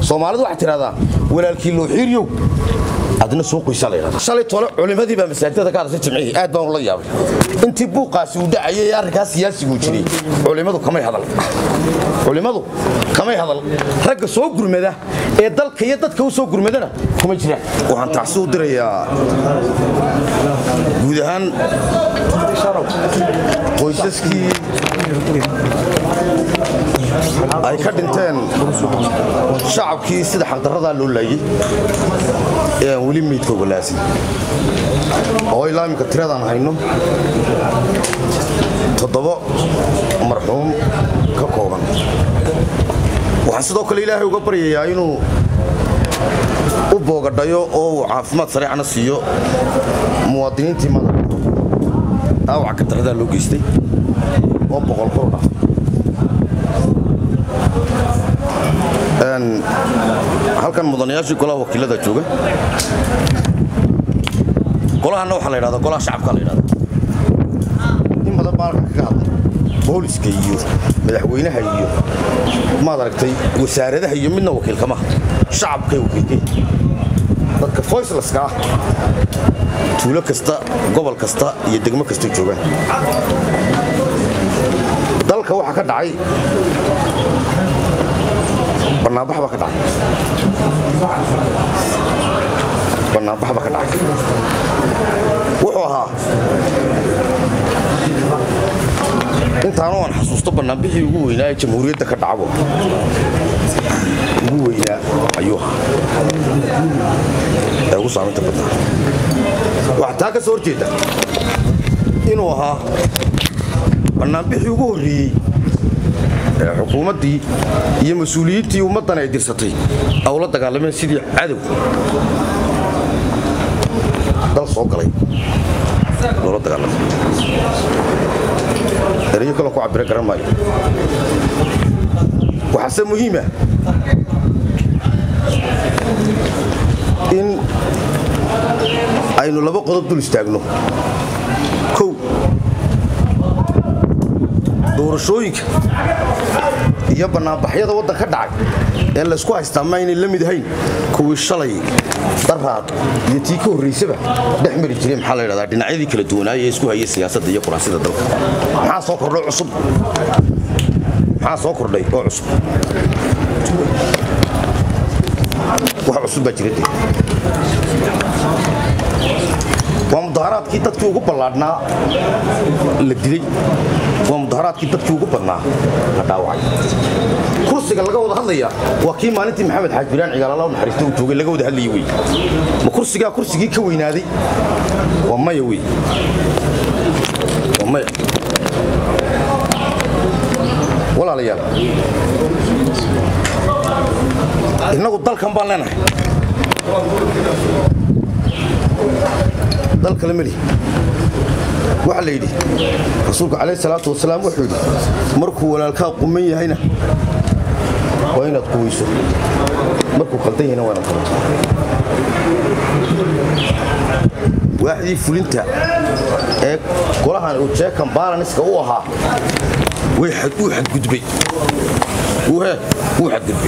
Soomaalidu waxa tiraahdaa walaalkii loo xiriyo adna soo qoysala yiraahdo shalay tolo culimadii baa masaajidada ka hadashay jimcihi aad baan ula yaabay intii buuqaasi u dhacayay arrinkaas siyaasigu jiray culimadu kamay hadal ragga soo gurmada ee dalka iyo dadka u soo gurmadana kuma jiraan waxaan taasi u dirayaa guud ahaan qoysaskii ay ka dhinteen shacabkii sida xaqdarrada loo laayay ee wali meydkooda laasin oo ilaa imika tiradaan hayno 7 marxuum ka kooban waxaan sidoo kale ilaahay uga baryayaa inuu u boogadhayo oo uu caafimaad sareecana siiyo muwaadiniintii madalka dhaawaca ka darrada loo geystay oo boqol kor dhaaf halkan mudanayaashii golaha wakiilada jooga golahana waxaa la yidhahdaa golaha shacabka la yidhahdaa in badan baa halkan kaga hadlay booliska iyo madaxweynaha iyo maad aragtay wasaaradaha iyo midna wakiilka maaha shacabkay wakiilkay dadka voicelesska ah tuulo kasta gobol kasta iyo degmo kasta joogaan dalka waxaa ka dhacay barnaamij baa ka dhacay wuxuu ahaa intaanu aan xasuusto barnaamijii ugu weynaa ee jamhuuriyadda ka dhacabo ugu weynaa ayuu ahaa ee ugu saameynta badnaa waxaa taa ka soo horjeeda inuu ahaa barnaamijii ugu horreeyey xukuumaddii iyo mas-uuliyiintii ummaddan ay dirsatay ay ula dagaalameen sidii cadow dal soo galay loola dagaalamay erayo kaloo ku cabira garan maayo waxaase muhiima in aynu 2 qodob dul istaagno kow doorashooyinka iyo banaanbaxyada waddan ka dhacay ee la isku haystaa ma inay la mid ahayn kuwii shalay daraad iyo tii ka horreysaba dhex mari jiray maxaa la yidhahdaa dhinacyadii kala duwanaayay ee isku hayay siyaasadda iyo kuraasida dalka maxaa soo kordhay oo cusub wax cusub baa jiray waa mudaharaadkii dadkii ugu ballaadhnaa la dilay waa mudaharaadkii dadkii ugu badnaa la dhaawacay kursiga laga wada hadlaya waa kii maalintii maxamed xaaj biraan cigaal u naxariisto uu joogay laga wada hadlayay wey ma kursigii ka weynaaday waa maya wey waa maya walaalayaal innagu dalkan baan leenahay dalka la mali waxa la yidhi rasuulku calayhi salaatu wasalaam wuxuu yidhi markuu walaalkaa quman yahayna waa inaad quweyso markuu qaldan yahayna waa inaad qabato waaxdii fulinta ee golahan uu jeekan balanska u ahaa way xadgudbay wuxuu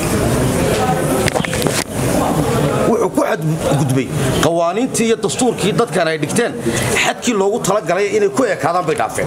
ku xadgudbay qawaaniintii iyo dastuurkii dadkan ay dhigteen xadkii loogu talagalay inay ku ekaadaan bay dhaafeen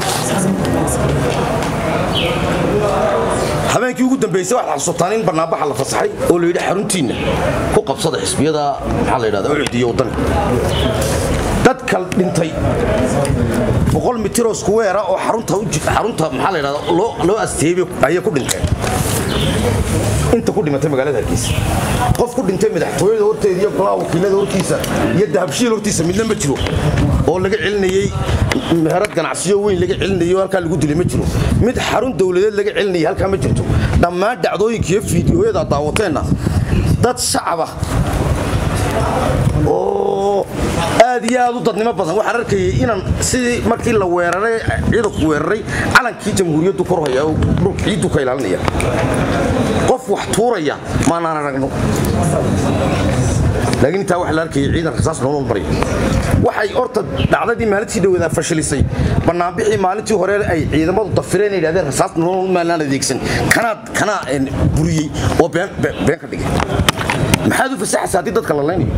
habeenkii ugu dambeysay waxaad xasuutaan in barnaamij la fasaxay oo la yidhi xaruntiinna ku qabsada xisbiyada maxaa la yidhahdaa ucdiyo waddanka dadka dhintay 100 mitir oo square oo xarunta maxaa la yidhahdaa loo asteeyay ayay ku dhinteen inta ku dhimatay magaalada Hargeysa qof ku dhintay madaxtooyada horteeda iyo golaha wakiilada hortiisa iyo dahabshiil hortiisa midna ma jiro oo laga celinayay meherad ganacsiyo weyn laga celinayo halka lagu dilay ma jiro mid xarun dawladeed laga celinayay halka ma jirto dhammaan dhacdooyinka iyo fiidiyoyada daawateena dad shacab ah oo aad iyo aad u dadnimo badan waxaan arkayay inaan sidii markii la weeraray ciidanku weeraray calankii jamhuuriyaddu kor haya oo dhulkiidu ka ilaalinaya qof wax tuuraya ma aan aragno laakiin inta wax la arkay ciidan rasaas nool maray waxay orta dhacdadii maalintii dhawada fashilisay banaanbixii maalintii hore ay ciidamadu dafireen ay yiraahdeen rasaas nool maalan adeegsan kana buriyay oo been ka dhigay maxaad u fasaxaysaa dadka la leenayo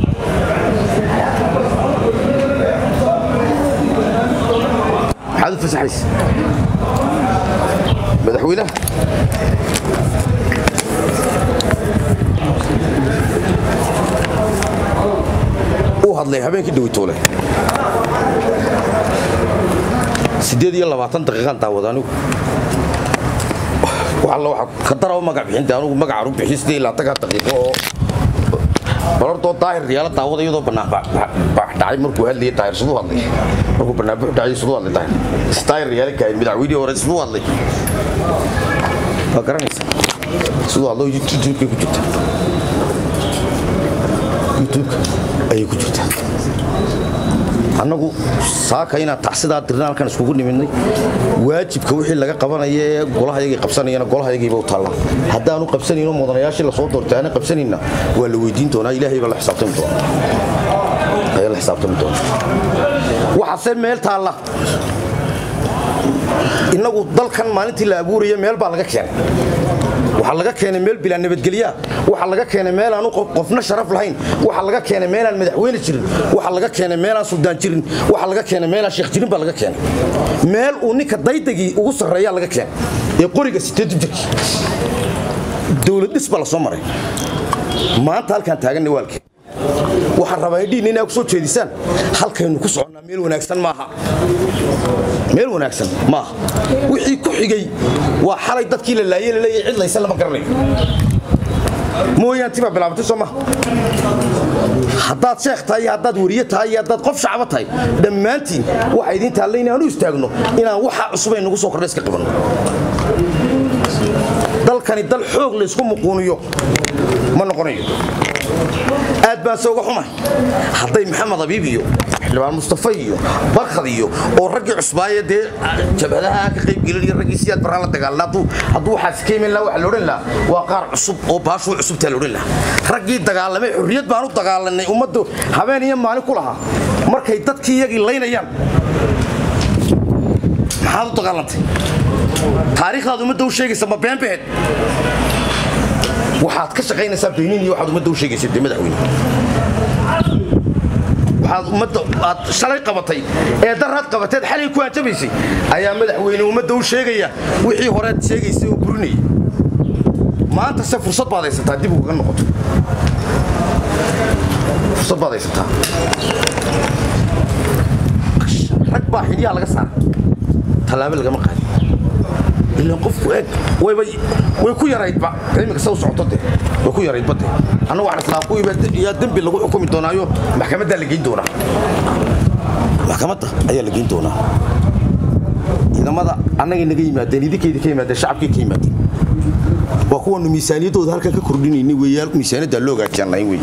maxaad u fasaxaysaa madaxweynaha hadlay habeenkii dhawitoole 28 daqiiqan daawadaanigu waxa ka daraw magac bixinta anigu magac aru bixistay ilaa taga daqiiqo oo barorto daahir riyaal daawadaydo banaan baax dhacay markuu hadlay daahir sidoo hadlay markuu banaan baax dhacay sidoo hadlay daahir riyaal ka madaxweynaha hore sidoo hadlay garanaysa sidoo hadlay YouTube ku jirta YouTube ay ku jirta anagu saakayna taxsida dirnaalkan iskugu niminay waajibka wixii laga qabanayay golahayaga qabsanayna golahayagayba u taala hadaanu qabsanayno mudanayaashii la soo doortayna qabsanayna waa la weydiin doonaa ilaahay baa la xisaabtami doonaa waxa se meel taala inagu dalkan maalintii la abuurayo meel baa laga keenay waxa laga keenay meel bila nabadgeliya waxa laga keenay meel aan qofna sharaf lahayn waxa laga keenay meel aan madaxweyne jirin waxa laga keenay meel aan suldaan jirin waxa laga keenay meel aan sheekh jirin baa laga keenay meel uu ninka daydagii ugu sareeya laga keenay ee qoriga 8 jirki dawlad dhisba la soo maray maanta halkan taagan waalkii waxa rabaa inay ku soo jeedisaan halkaynu ku soconaa meel wanaagsan maaha wixii ku xigay waa xalay dadkii la laayay cid laysan lama garanayo mooyaan tiba bilaabtay Soomaa haddaad sheekh tahay haddaad wariye tahay haddaad qof shacab tahay dhammaantiin waxa idin taalayna aanu istaagno inaan waxa cusub ay nagu soo kordhay iska qabanno dalkani dal xoog la isku muquuniyo ma noqonayo aad baan soo xumay haday maxamed abiib iyo xildhibaan mustafa iyo barkhad iyo oo ragii cusbaayade jabhadaha ka qayb galay ragii siyaad baraan la dagaalado haduu waxa iskeenay la wax loorin la waa qaar cusub oo baashu cusub taa loorin la ragii dagaalamay xurriyad baan u dagaalanay ummadu habeen iyo maalin ku lahaa markay dadkii iyagii leynayaan maxaad u dagaalantay taariikhda ummadu sheegaysa ma been been waxaad ka shaqeynaysaa beenin iyo waxaad ummadu sheegaysaa madaxweyne waxaad ummadu aad shalay qabatay ee darad qabateed xalay ku anjabaysay ayaa madaxweyne ummadu sheegaya wixii hore aad sheegaysay oo burinay maanta se fursad baad haysataa dib uga noqoto fursad baad haysataa rag baa xiliya laga saar talaabo laga maqaadi إلا قف وإيه ويكون يريد بقى كلامك سو صعطته ويكون يريد بده أنا وعرف لا أقوي يا دم باللي حكومة دونايو محكمة ده اللي جين دونا محكمة هي اللي جين دونا إذا ماذا أنا جينا جي مادة دي كي مادة الشعب كي مادة وأكون إنه ميزانية ده هالك كردين إني وياك ميزانية ده اللغة كان يوي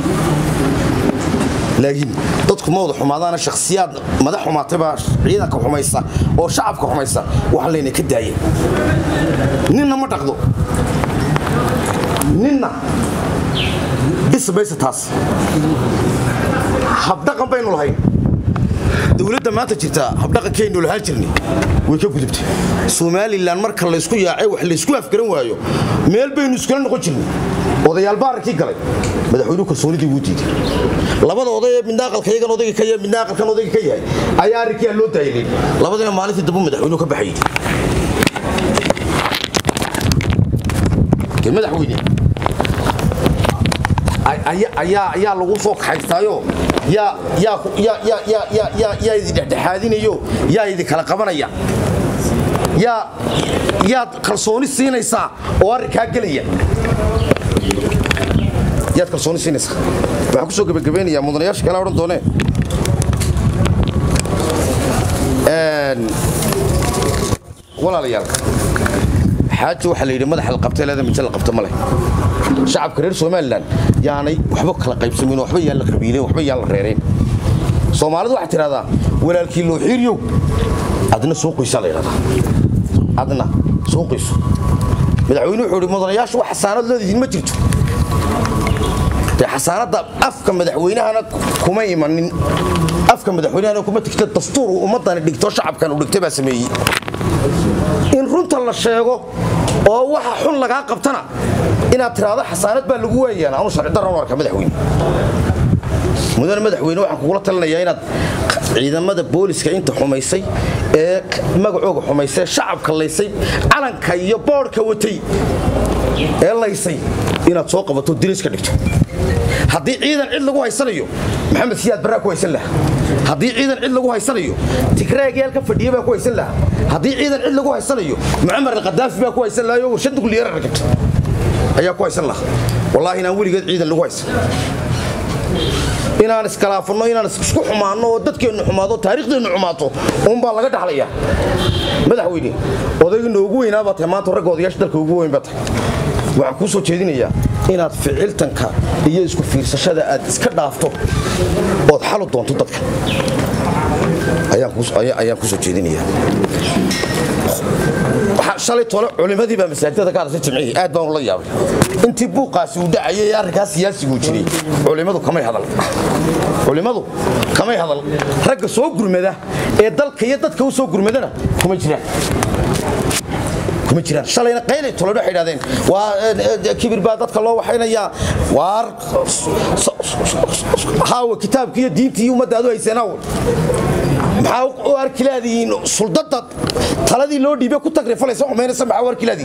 لكن dadku ma wada xumaadaan shakhsiyaad madax xumaataba ciidanka xumaysta oo shacabka xumaysta wax leena ka daayay ninna ma dhaqdo ninna bisbaysa taas habdaqan baynu lahayn dawladda maanta jirta habdaqankeenu lahaan jirnay way ka gudubtay Soomaaliland marka la isku yaacay wax la isku afgaran waayo meel baynu iskala noqon jirnay odayaal baarkii galay madaxweynuhu kalsoonidii wuu diiday labada oday ee midnaaqalkaygan odayga ka yahay midnaaqalkan odayga ka yahay ayaa arkiya loo daayay labadaba maalintii dib madaxweynuhu ka baxay madaxweyne ayaa lagu soo kaxaystaayo yaa idin dhexdhexaadinayo yaa idin kala qabanaya yaa kalsooni siinaysaa oo arrinkaa gelaya yaad kalsooni siinaysaa waxaan ku soo gabagabeynayaa mudanayaasha kale odhan doonee walaalayaal xaaji waxa la yidhi madaxa la qabtay leeda mijal la qabto ma leh shacabka reer Soomaaliland yaanay waxba kala qaybsamin waxba yaan la qabiilay waxba yaan la reereen Soomaalidu waxa tiraahdaa walaalkii loo xiiriyo adna soo qoysa la yiraahdaa adna soo qoyso madaxweynuhu wuxuu yidhi mudanayaashu wax xasaanad leedihiin ma jirto xasaanada afka madaxweynahana kuma imanin afka madaxweynahana kuma tigta dastuur ummadan dhigto shacabkan u dhigtay baa sameeyay in runta la sheego oo waxa xun laga qabtana inaad tiraado xasaanad baa lagu weeyaan aanu sharci darro warka madaxweyne mudane madaxweyne waxaan kugu talinayaa inaad ciidamada booliska inta xumaysay ee magacooga xumaysay shacabka laysay calanka iyo boorka watay ee laysay inaad soo qabato diriska dhigto haddii ciidan cid lagu haysanayo maxamed siyaad barraa ku haysan lahaa haddii ciidan cid lagu haysanayo tigraageel ka fadhiya baa ku haysan lahaa haddii ciidan cid lagu haysanayo mucamar al-qadaafi baa ku haysan lahaa oo warshad nuclear rakabta ayaa ku haysan lahaa wallaahi inaan weligeed ciidan lagu haysan inaan iskalaafano inaan isku xumaano oo dadkeenu xumaado taariikhdeennu xumaato baa laga dhaxlaya madaxweyne odayga noogu weynaa baa tahay maanta ragga odayaasha dalka ugu weyn baa tahay waxaan kuu soo jeedinayaa inaad ficiltanka iyo isku fiirsashada aad iska dhaafto ood xalu doonto dadka ayaan ku soo jeedinayaa shalay tole culimadii baa masaajidada ka hadashay jimcihii aad baan ula yaabay intii buuqaasi uu dhacayay ee arrinkaas siyaasigu jiray culimadu kamay hadal ragga soo gurmada ee dalka iyo dadka u soo gurmadana kuma jiraan shalayna qaylay tole waxay yiraahdeen waa kibir baa dadka loo waxaynayaa waar haawa kitaabkiiyo diintii ummadaadu haysanaa maxaa u arkilaadiin suldada taladii loo dhiibay ku tagrifalaysa xumeynaysa maxaa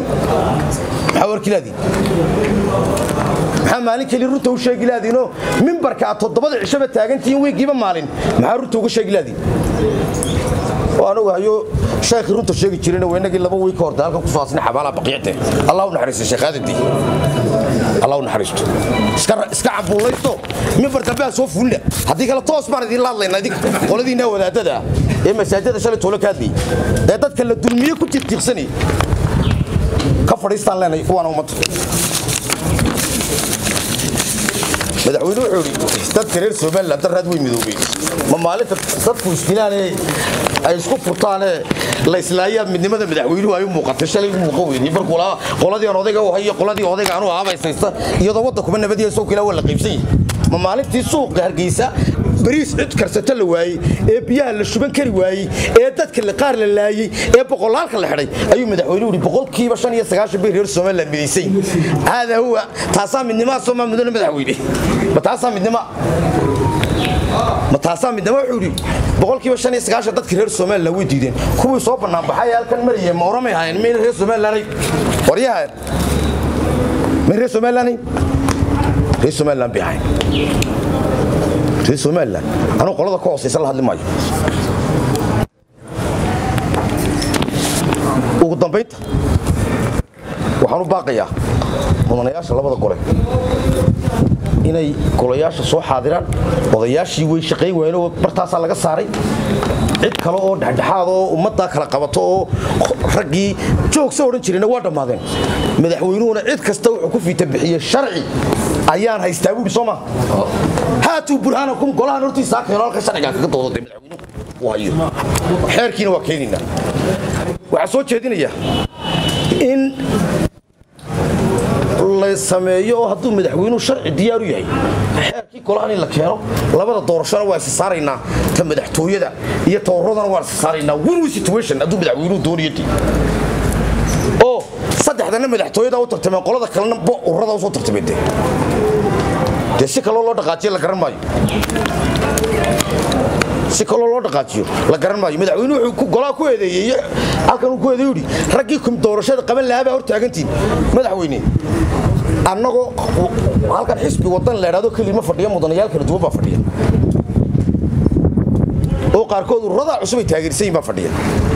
maalin keli runta u sheegi laadiinoo mimbarka 7 cishaba taagantiin weegiiba maalin maxaa runta uga sheegi laadiin waanu hayo sheekh runta sheegi jireen weynagii 2 wiik hor dalka ku faasnay xabaala baqiyate Allahu naxariisto sheekhaadii Allahu naxariisto iska cabuulaysto mimbarka baa soo fuulna hadii kala toos baan idin laadlayna idin qoladiina wadaadada ee masaajidada shalay toolo kaadii ee dadka la dulmiye ku tirtirsanay ka fadhiistaan leenay kuwana ummad madaxweynuhu wuxuu dadka reer Soomaaliland daraad way midoobay ma maalinta dadku istilaanay ay isku furtaanee la islaayay midnimada madaxweynuhu ay muuqatay shalay muuqweynii markuu qoladii odayga oo hayo qoladii odayga aanu aabaysaysta iyadoo wadda kuma nabadiyo soo kala wala qaybsay ma maalintii suuqa Hargeysa bariis cid karsata la waayay ee biyaha la shuban kari waayay ee dadka la qaar la laayay ee boqolaalka la xidhay ayuu madaxweynuhu yiri boqolkiiba 95 bay reer Soomaaliland midisay hada huwa taasaa midnimada Soomaaliland madaxweyne ma taasaa midnimo wuxuu yiri boqolkiiba 95 dadka reer Soomaaliland way diideen kuwii soo banaan baxay halkan mariyay ma oramay hayeen meel reer Soomaaliland wariyaha reer Soomaaliland bixay reer Soomaaliland anu qolada ka hooseysan la hadli maayo ugu dambeynta waxaan u baaqayaa mudanayaasha labada gole inay golayaasha soo xaadiraan odayaashii way shaqay weeyno bartaas laga saaray cid kale oo dhaxdhaxaad oo ummadda kala qabato oo raggii joogso oran jireen waa dhamaadeen madaxweynuhuna cid kasta wuxuu ku fiita bixiyay sharci ayaan haystaa buu Soomaa haatu burhanakum golahan hortiisa ka heelka sharciga ka doodo madaxweynuhu waayo xeerkiina waa keenina waxa soo jeedinaya in la sameeyo hadduu madaxweynuhu sharci diyaar u yahay xeerkii golahan in la keeno labada doorashada waa is saaraynaa ta madaxtooyada iyo tooradana waa is saaraynaa win situation hadduu madaxweynuhu dooniyay oo saddexdana madaxtooyada u tartameen qolada kalena ururada u soo tartameen si kale loo dhaqaajiyo la garan maayo madaxweynuhu wuxuu golaha ku eedeeyay halkan uu ku eedeeyay raggii doorashada qaban lahaa hor taagantiin madaxweyne annagoo halkan xisbi wadan la yiraahdo kelimo fadhiyo mudanayaal kala duwan baa fadhiya oo qaarkood ururada cusub ay taageersan baa fadhiya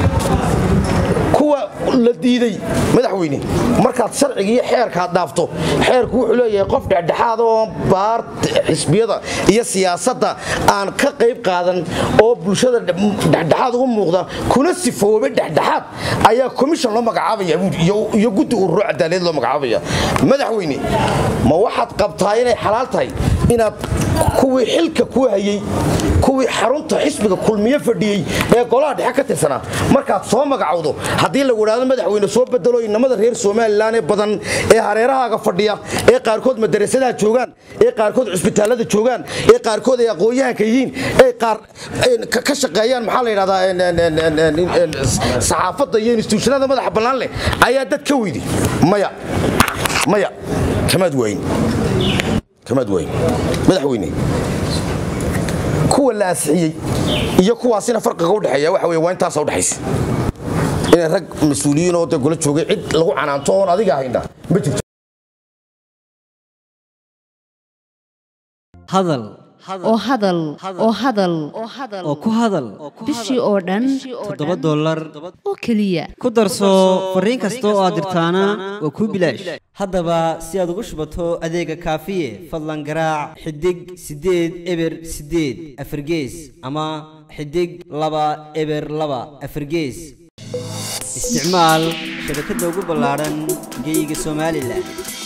kuwa la diiday madaxweyne markaad sharciga iyo xeerka dhaafto xeerku wuxuu leeyahay qof dhexdhexaad oo baar xisbiyada iyo siyaasadda aan ka qayb qaadan oo bulshada dhexdhexaad ugu muuqda kuna sifoobay dhexdhexaad ayaa commission loo magacaabaya iyo guddi urur cadaalad loo magacaabaya madaxweyne ma waxaad qabtaa inay xalaal tahay inaad kuwii xilka ku hayay kuwii xarunta xisbiga kulmiye fadhiyay ee golaha dhexe ka tirsanaa markaad soo magacowdo haddii la wadaado madaxweyne soo bedelo inamada reer Soomaaliland ee badan ee hareerahaaga fadhiya ee qaarkood madrasadaha joogaan ee qaarkood cisbitaalada joogaan ee qaarkood ay aqoonyahanka yihiin ee qaar ka shaqeeyaan maxaa la yiraahdaa saxaafadda iyo institutionada madaxa bannaan leh ayaa dad ka weydi maya kamad weyn madaxweyne kuwa la asxiyay iyo kuwaasina farqiga u dhaxeeya waxa weeye waa intaas u dhaxaysa in rag mas'uuliyiin oo dad golo joogay cid lagu canaanto oo adiga hayna ma jirto hadal oo ku hadal bishii oo dhan $7 oo kaliya ku darso fariin kasta oo aad dirtaana waa ku bilaash haddaba si aad ugu shubato adeega kaafiye fadlan garaac xidig 8 eber 8 afargees ama xidig 2 eber 2 afargees isticmaal shabakadda ugu ballaaran geyga Soomaaliland